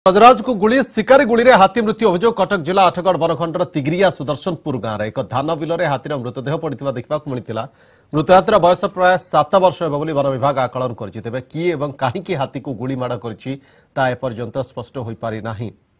गजराज को गुली शिकारी गुली रे हाथी मृत्यु अभियोग कटक जिला आठगढ़ वनखंडर तिग्रिया सुदर्शनपुर गाँव में एक धान बिल में हाथीर मृतदेह पड़ा देखा मिलता। मृत हाथीर बयस प्राय 7 वर्ष होब वन विभाग आकलन कर किए कहीं हाथी को गुली माड़ कर स्पष्ट हो पारि नहीं।